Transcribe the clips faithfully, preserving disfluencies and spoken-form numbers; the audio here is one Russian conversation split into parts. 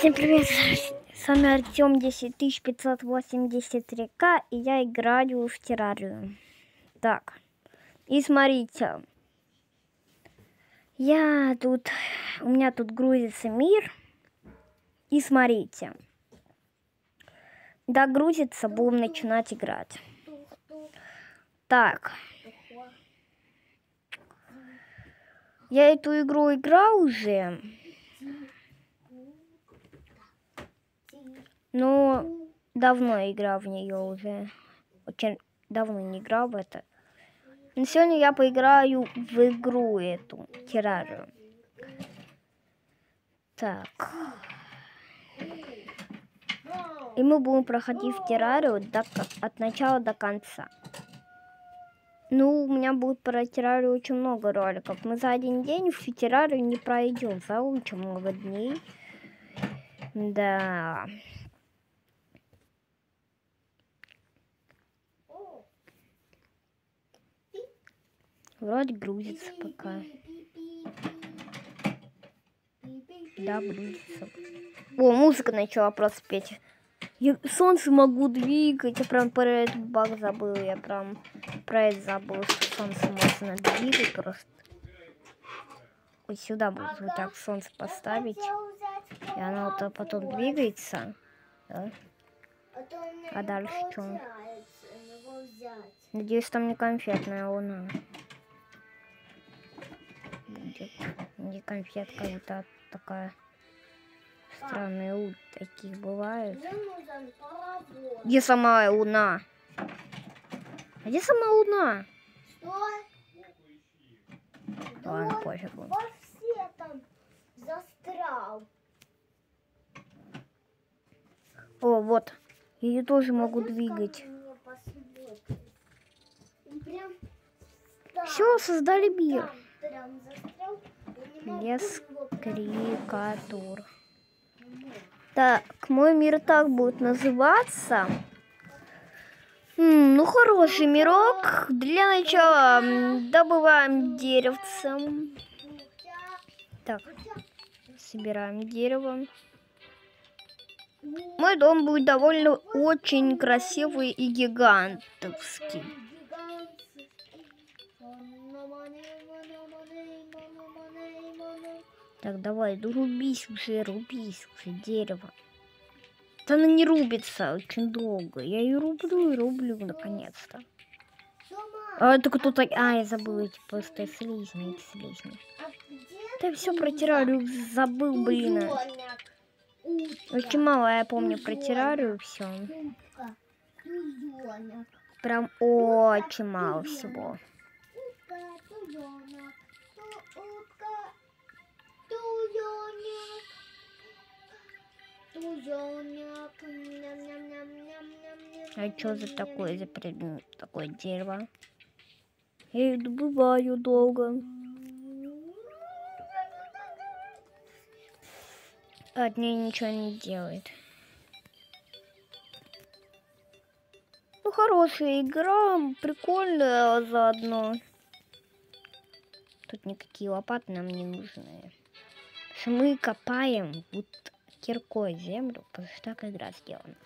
Всем привет, с вами Артем десять тысяч пятьсот восемьдесят три ка, и я играю в террарию. Так, и смотрите, я тут, у меня тут грузится мир, и смотрите, да грузится, будем начинать играть. Так, я эту игру играл уже. Ну, давно играл в нее уже. Очень давно не играл в это. Но сегодня я поиграю в игру эту, террарию. Так. И мы будем проходить в террарию до, от начала до конца. Ну, у меня будет про террарию очень много роликов. Мы за один день в террарию не пройдем. За очень много дней. Да. Вроде грузится пока. Да, грузится. О, музыка начала просто петь. Я солнце могу двигать. Я прям про этот баг забыл. Я прям про это забыл, что солнце можно двигать просто. Вот сюда будет вот так солнце поставить. И оно вот потом двигается. Да? А дальше что? Надеюсь, там не конфетная луна. Будет не конфетка, вот та, такая странная, у таких бывает. Где сама луна? А где сама луна? Что? Ладно, пофигу. Во все там застрял. О, вот. Я ее тоже могу двигать. Все, создали мир. Лес карикатур. Так, мой мир так будет называться. М, ну, хороший мирок. Для начала добываем деревцем. Так, собираем дерево. Мой дом будет довольно очень красивый и гигантовский. Так, давай, да рубись уже, рубись уже, дерево. Да оно не рубится очень долго. Я ее рублю и рублю, наконец-то. А это кто-то... А, я забыла эти просто слизни, эти слизни. Да все про террарию забыл, блин. Очень мало я помню про террарию все. Прям очень мало всего. А что за такое, за предмет, такое дерево? Я их добываю долго. От нее ничего не делает. Ну, хорошая игра, прикольная заодно. Тут никакие лопаты нам не нужны. Мы копаем вот киркой землю, потому что так игра сделана.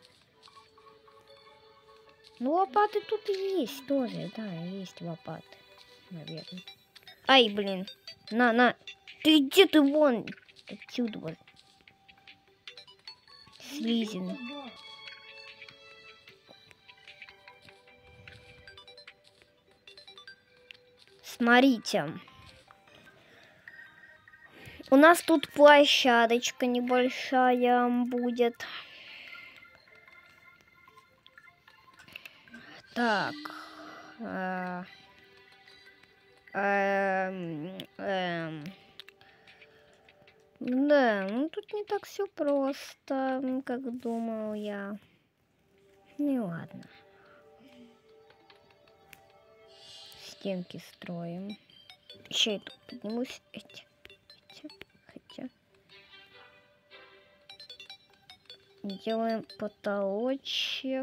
Ну, лопаты тут есть тоже, да, есть лопаты, наверное. Ай, блин, на, на, ты где ты вон? Отсюда вот. Слизин. Смотрите. У нас тут площадочка небольшая будет. Так. Э, эм, эм. Да, ну тут не так все просто, как думал я. Ну ладно. Стенки строим. Еще и тут поднимусь. Эти, эти, хотя. Делаем потолочек.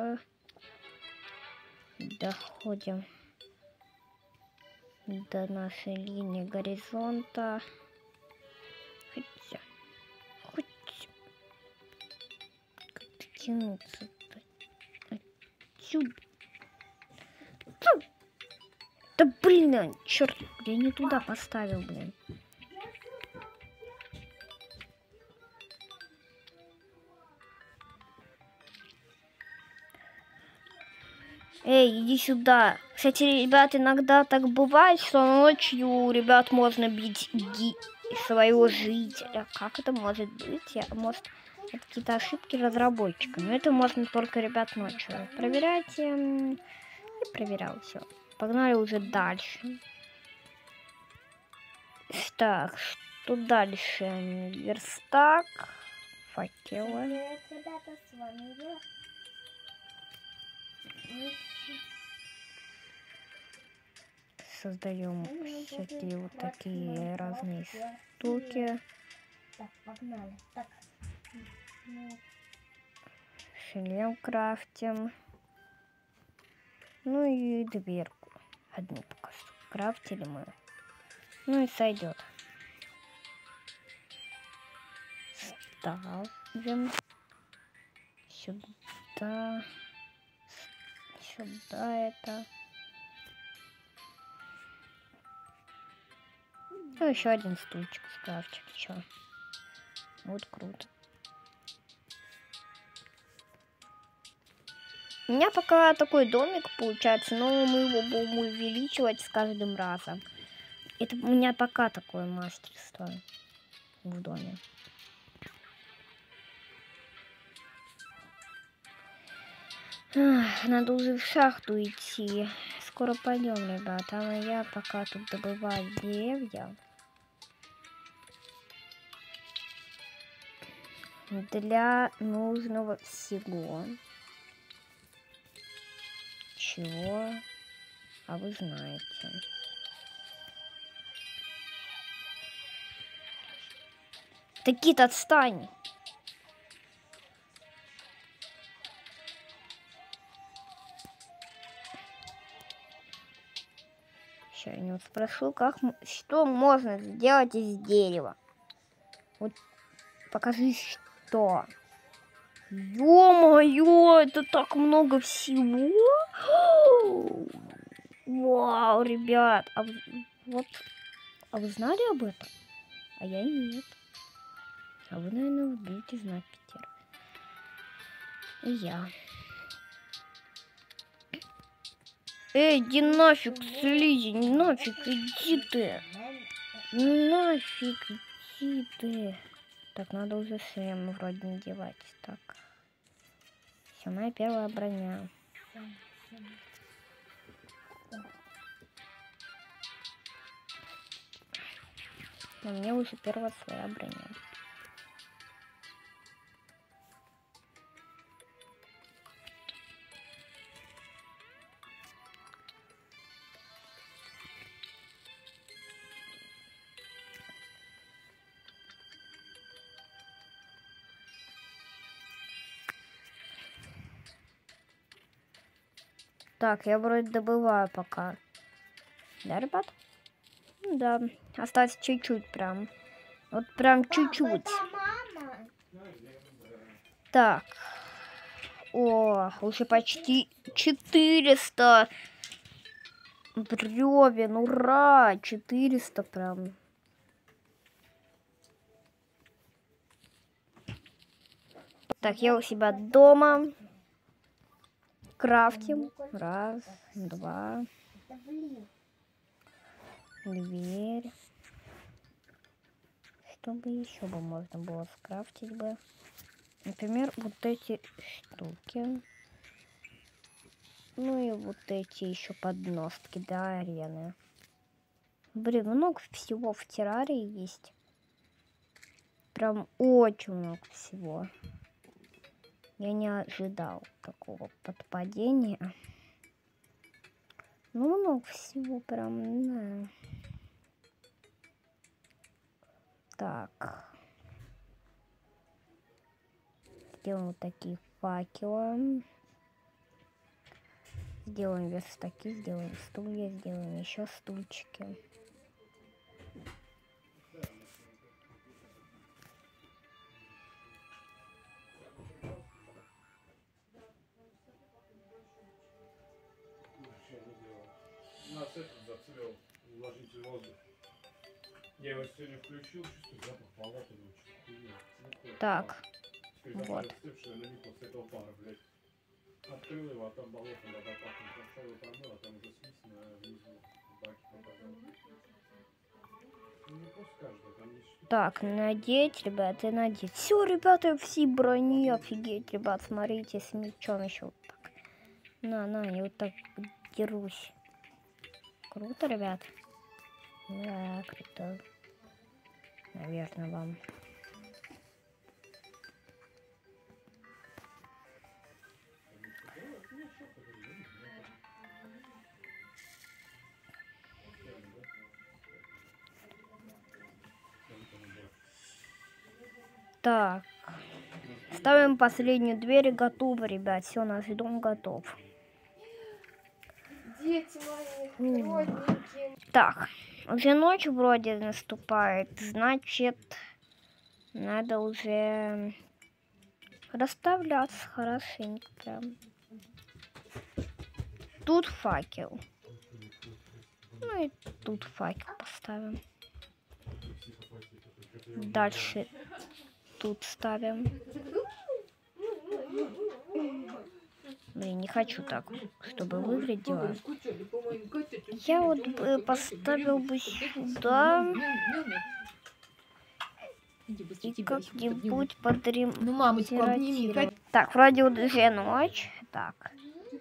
Доходим до нашей линии горизонта. Хотя, хоть тянуться-то? Отсюда. Фу. Да блин, черт, я не туда поставил, блин. Эй, иди сюда. Кстати, ребят, иногда так бывает, что ночью у ребят можно бить ги своего жителя. Как это может быть? Я, может, это какие-то ошибки разработчика. Но это можно только, ребят, ночью. Проверяйте. Я проверял все. Погнали уже дальше. Так, что дальше? Верстак. Факелы. Ребята, с вами я. Создаем всякие вот такие разные штуки. Так, погнали. Так. Шлем крафтим. Ну и дверку. Одну пока что крафтили мы. Ну и сойдет. Ставим сюда. Сюда это. Ну, еще один стульчик скрафчик. Чё? Вот круто. У меня пока такой домик получается, но мы его будем увеличивать с каждым разом. Это у меня пока такое мастерство в доме. Ах, надо уже в шахту идти. Скоро пойдем, ребята. А я пока тут добываю деревья. Для нужного всего. Чего? А вы знаете. Таки-то отстань. Сейчас я не спрошу, как, что можно сделать из дерева. Вот покажи, что. Ё-моё, это так много всего. Вау, ребят, а вы, вот, а вы знали об этом? А я нет. А вы, наверное, будете знать, Питер. И я. Эй, иди нафиг, слизень, нафиг, иди ты. Нафиг, иди ты. Так, надо уже шлем вроде надевать. Так. Все, моя первая броня. Но мне уже первая своя броня. Так, я вроде добываю пока. Да, ребят? Да, осталось чуть-чуть прям. Вот прям чуть-чуть. Так. О, уже почти четыреста бревен. Ура! четыреста прям. Так, я у себя дома. Крафтим. Раз, два. Дверь. Чтобы еще бы можно было скрафтить бы. Например, вот эти штуки. Ну и вот эти еще подножки до арены. Блин, много всего в террарии есть. Прям очень много всего. Я не ожидал такого подпадения. Ну, много всего прям, да. Так. Сделаем вот такие факелы. Сделаем верстаки, сделаем стулья, сделаем еще стульчики. нас этот зацвел увлажнитель воздуха. Я его сегодня включил, чувствую запах палаты ночью. Так, Теперь вот. зацепшая на них после этого пара, блядь. Открыл его, а там болотом вода пахнет. Пошел его промыл, а там уже слизь на внизу в баке показал. Ну, не пусть каждый, там есть что-то. так, надеть, ребята, надеть. Все, ребята, все брони, офигеть, ребят, смотрите, с мечом еще вот так. На, на, я вот так дерусь. Круто, ребят. Да, круто. Наверное, вам. Так. Ставим последнюю дверь и готово, ребят. Все, наш дом готов. Дети мои, родненькие. Так, уже ночь вроде наступает, значит, надо уже расставляться хорошенько прям. Тут факел. Ну и тут факел поставим. Дальше тут ставим. Блин, не хочу так, чтобы выглядело. Я вот э, поставил бы сюда и как-нибудь подрем... Ну, мамочку обними. Кать. Так, вроде уже ночь. Так,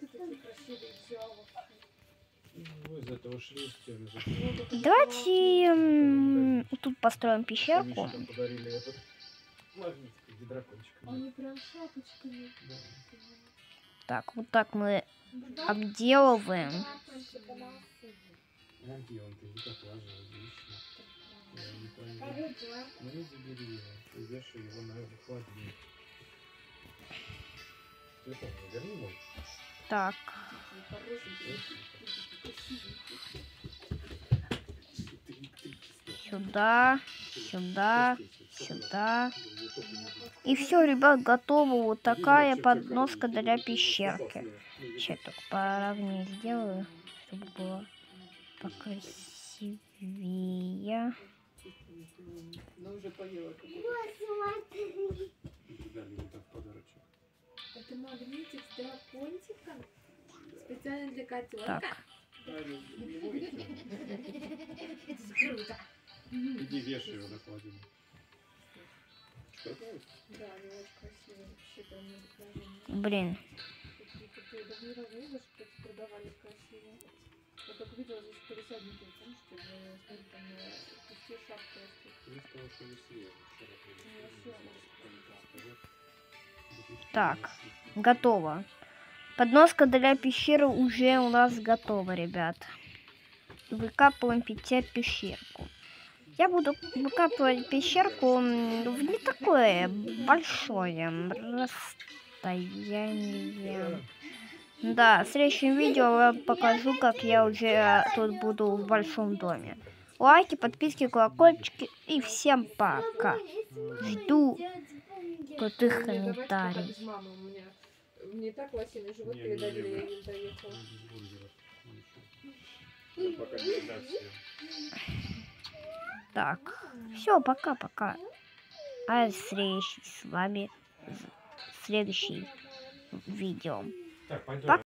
Ну, из этого шрифта уже. давайте м, тут построим пещерку. Мишка подарили этот магнитик для дракончика. Они прям шапочками. Да. Так, вот так мы обделываем. Антон, ты иди как лажа, отлично. Я не понял. Ну и забери его и вешай его на холодильник. Телефон верни мой. Так, сюда, сюда, сюда. И все, ребят, готово. Вот такая подноска для пещерки. Сейчас только поровнее сделаю, чтобы было покрасивее. Ну, уже поела. Дали мне там в подарочек. Это магнитик с дракончиком? Специально для котенка? Так, Иди вешай его на холодильник. Что? Да, они очень красивые. Вообще прям необыкновенные. блин. Такие даже ни разу не видела, что эти продавали красиво. Я только видела здесь полисадники, потому что смотри, там на кусте шапка растет. Ты сказал, что веселее. Так, готово. Подноска для пещеры уже у нас готова, ребят. Выкапываем пятя пещерку. Я буду выкапывать пещерку в не такое большое расстояние. Да, в следующем видео я покажу, как я уже тут буду в большом доме. Лайки, подписки, колокольчики и всем пока. Жду крутых комментариев. Мне так лосиный живот передавили, я не доехала. Пока не дать всем. Так, все, пока-пока. А встречи с вами в следующем видео. Так, пойдем.